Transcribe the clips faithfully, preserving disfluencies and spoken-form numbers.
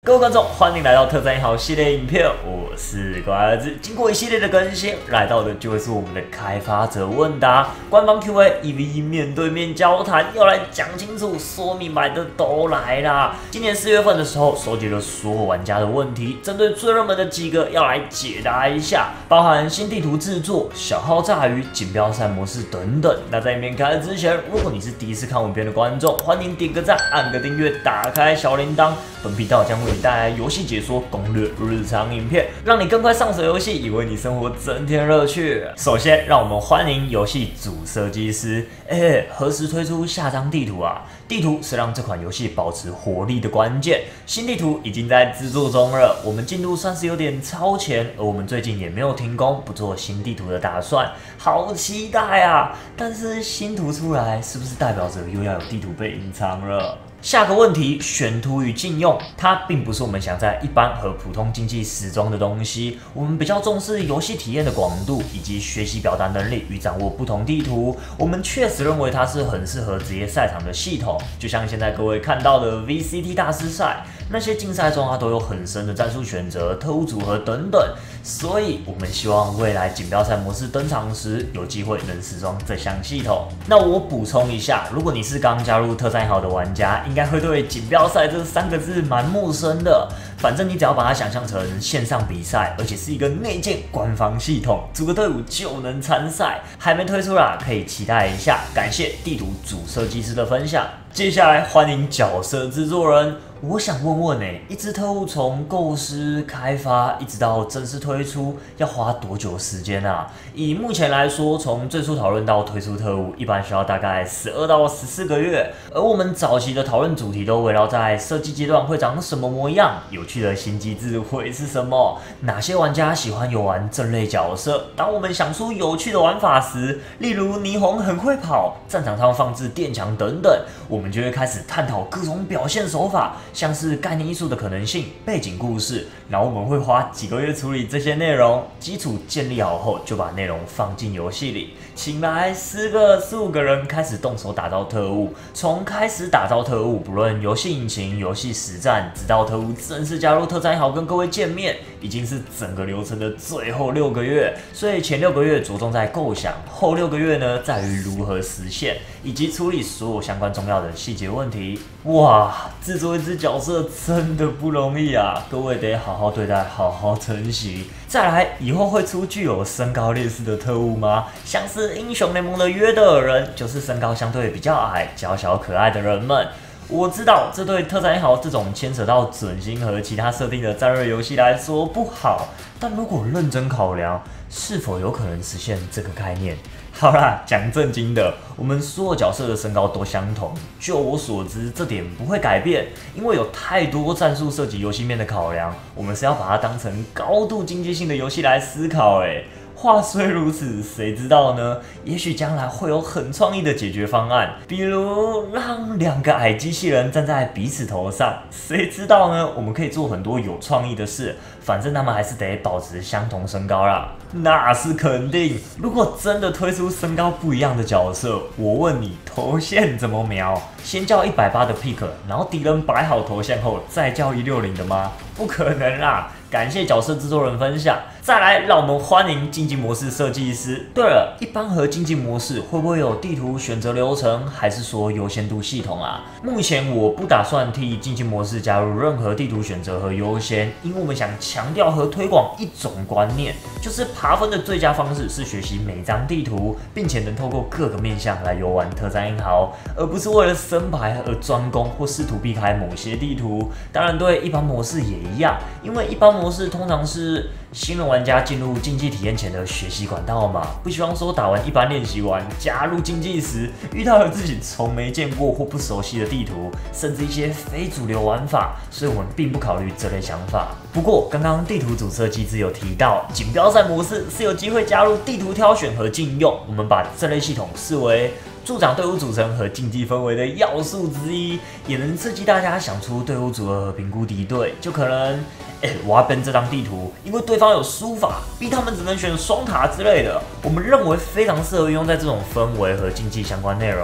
各位观众，欢迎来到特战一号系列影片，我是乖儿子。经过一系列的更新，来到的就会是我们的开发者问答、官方 Q A 一 v 一面对面交谈，要来讲清楚、说明白的都来啦。今年四月份的时候，收集了所有玩家的问题，针对最热门的几个要来解答一下，包含新地图制作、小号炸鱼、锦标赛模式等等。那在影片开始之前，如果你是第一次看影片的观众，欢迎点个赞、按个订阅、打开小铃铛。本频道将为你带来游戏解说、攻略、日常影片，让你更快上手游戏，也为你生活增添乐趣。首先，让我们欢迎游戏主设计师。哎、欸，何时推出下张地图啊？地图是让这款游戏保持活力的关键。新地图已经在制作中了，我们进度算是有点超前，而我们最近也没有停工，不做新地图的打算。好期待啊！但是新图出来，是不是代表着又要有地图被隐藏了？下个问题，选图与禁用，它并不是我们想在一般和普通竞技时装的东西。我们比较重视游戏体验的广度，以及学习表达能力与掌握不同地图。我们确实认为它是很适合职业赛场的系统，就像现在各位看到的 V C T 大师赛，那些竞赛中它都有很深的战术选择、特务组合等等。所以，我们希望未来锦标赛模式登场时，有机会能实装这项系统。那我补充一下，如果你是刚加入特战一号的玩家，应该会对锦标赛这三个字蛮陌生的。反正你只要把它想象成线上比赛，而且是一个内建官方系统，组个队伍就能参赛。还没推出啦，可以期待一下。感谢地图主设计师的分享。接下来欢迎角色制作人。我想问问欸，一支特务从构思、开发一直到正式推出，要花多久时间啊？以目前来说，从最初讨论到推出特务，一般需要大概十二到十四个月。而我们早期的讨论主题都围绕在设计阶段会长什么模样，有趣的新机制会是什么，哪些玩家喜欢游玩这类角色。当我们想出有趣的玩法时，例如霓虹很会跑，战场上放置电墙等等，我们就会开始探讨各种表现手法。像是概念艺术的可能性、背景故事，然后我们会花几个月处理这些内容，基础建立好后，就把内容放进游戏里，请来十个、十五个人开始动手打造特务。从开始打造特务，不论游戏引擎、游戏实战，直到特务正式加入特战一号跟各位见面，已经是整个流程的最后六个月。所以前六个月着重在构想，后六个月呢，在于如何实现，以及处理所有相关重要的细节问题。哇，制作一支角色真的不容易啊！各位得好好对待，好好珍惜。再来，以后会出具有身高劣势的特务吗？像是英雄联盟的约德尔人，就是身高相对比较矮、娇小可爱的人们。我知道这对特战一号这种牵扯到准星和其他设定的战略游戏来说不好，但如果认真考量，是否有可能实现这个概念？好啦，讲正经的，我们所有角色的身高都相同。就我所知，这点不会改变，因为有太多战术涉及游戏面的考量，我们是要把它当成高度竞技性的游戏来思考。哎，话虽如此，谁知道呢？也许将来会有很创意的解决方案，比如让两个矮机器人站在彼此头上，谁知道呢？我们可以做很多有创意的事，反正他们还是得保持相同身高啦。那是肯定。如果真的推出身高不一样的角色，我问你，头线怎么瞄？先叫一百八的 pick， 然后敌人摆好头线后再叫一六零的吗？不可能啦！感谢角色制作人分享。再来，让我们欢迎竞技模式设计师。对了，一般和竞技模式会不会有地图选择流程，还是说优先度系统啊？目前我不打算替竞技模式加入任何地图选择和优先，因为我们想强调和推广一种观念，就是爬分的最佳方式是学习每张地图，并且能透过各个面向来游玩特战一号，而不是为了升牌而专攻或试图避开某些地图。当然，对一般模式也一样，因为一般模式通常是新人玩家进入竞技体验前的学习管道嘛，不希望说打完一般练习完加入竞技时，遇到了自己从没见过或不熟悉的地图，甚至一些非主流玩法，所以我们并不考虑这类想法。不过，刚刚地图主设机制有提到，锦标赛模式是有机会加入地图挑选和禁用，我们把这类系统视为助长队伍组成和竞技氛围的要素之一，也能刺激大家想出队伍组合和评估敌对。就可能，哎、欸，我要编这张地图，因为对方有输法，逼他们只能选双塔之类的。我们认为非常适合用在这种氛围和竞技相关内容。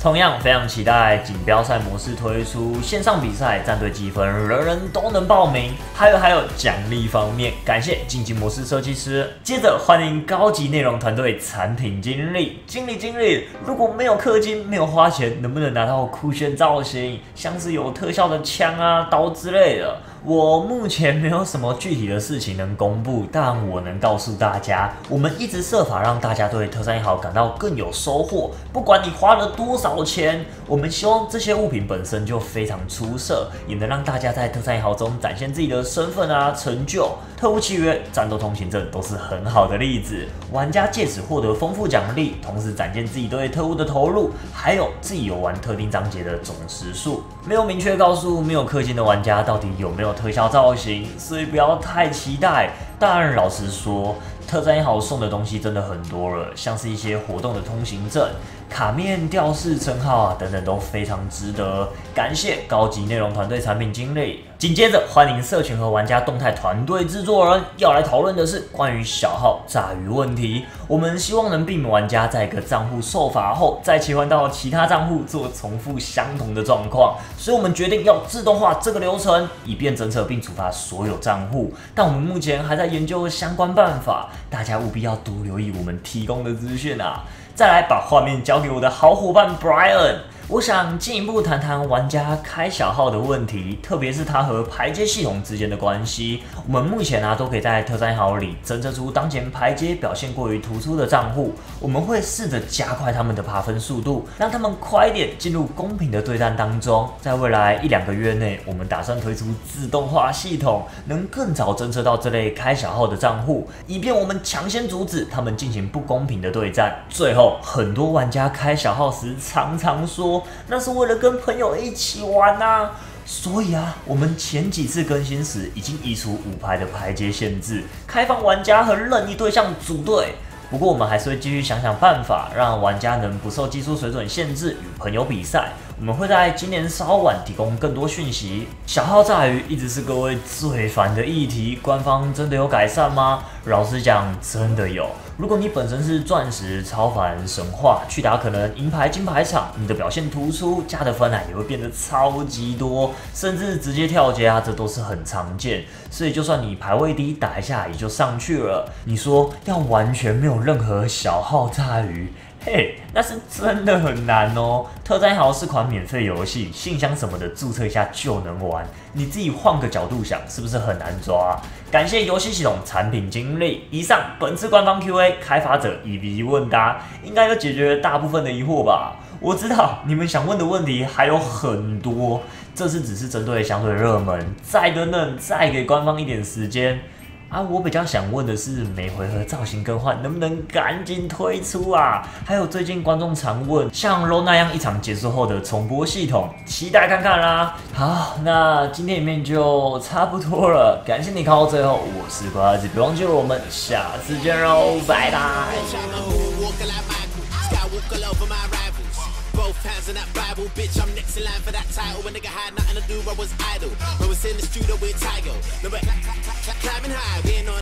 同样非常期待锦标赛模式推出，线上比赛战队积分人人都能报名。还有还有奖励方面，感谢竞技模式设计师。接着欢迎高级内容团队产品经理，经理经理，如果没有氪金，没有花钱，能不能拿到酷炫造型，像是有特效的枪啊、刀之类的？我目前没有什么具体的事情能公布，但我能告诉大家，我们一直设法让大家对特三一号感到更有收获。不管你花了多少钱，我们希望这些物品本身就非常出色，也能让大家在特三一号中展现自己的身份啊、成就。特务契约、战斗通行证都是很好的例子，玩家借此获得丰富奖励，同时展现自己对特务的投入，还有自己有玩特定章节的总时数。没有明确告诉没有氪金的玩家到底有没有特效造型，所以不要太期待。但老实说，特战一号送的东西真的很多了，像是一些活动的通行证、卡面、吊饰、称号啊等等都非常值得。感谢高级内容团队产品经理。紧接着，欢迎社群和玩家动态团队制作人要来讨论的是关于小号炸鱼问题。我们希望能避免玩家在一个账户受罚后再切换到其他账户做重复相同的状况，所以我们决定要自动化这个流程，以便侦测并处罚所有账户。但我们目前还在研究相关办法，大家务必要多留意我们提供的资讯啊！再来把画面交给我的好伙伴 Brian。我想进一步谈谈玩家开小号的问题，特别是它和排阶系统之间的关系。我们目前啊都可以在特战号里侦测出当前排阶表现过于突出的账户，我们会试着加快他们的爬分速度，让他们快点进入公平的对战当中。在未来一两个月内，我们打算推出自动化系统，能更早侦测到这类开小号的账户，以便我们抢先阻止他们进行不公平的对战。最后，很多玩家开小号时常常说，那是为了跟朋友一起玩啊，所以啊，我们前几次更新时已经移除五排的排阶限制，开放玩家和任意对象组队。不过我们还是会继续想想办法，让玩家能不受技术水准限制与朋友比赛。我们会在今年稍晚提供更多讯息。小号炸鱼一直是各位最烦的议题，官方真的有改善吗？老实讲，真的有。如果你本身是钻石、超凡、神话，去打可能银牌、金牌场，你的表现突出，加的分啊也会变得超级多，甚至直接跳阶啊，这都是很常见。所以就算你排位低，打一下也就上去了。你说要完全没有任何小号炸鱼？嘿，那是真的很难哦。特战一号是款免费游戏，信箱什么的注册一下就能玩。你自己换个角度想，是不是很难抓啊？感谢游戏系统产品经理。以上本次官方 Q A 开发者一 v 一问答，应该都解决了大部分的疑惑吧？我知道你们想问的问题还有很多，这次只是针对相对热门，再等等，再给官方一点时间。啊，我比较想问的是，每回合造型更换能不能赶紧推出啊？还有最近观众常问，像 L O 那样一场结束后的重播系统，期待看看啦。好，那今天影片就差不多了，感谢你看到最后，我是瓜儿子，别忘记了我们下次见喽，拜拜。Both hands in that Bible, bitch, I'm next in line for that title. When nigga had nothing to do, I was idle. When was in the studio with Tiger. No, but climbing high, we ain't on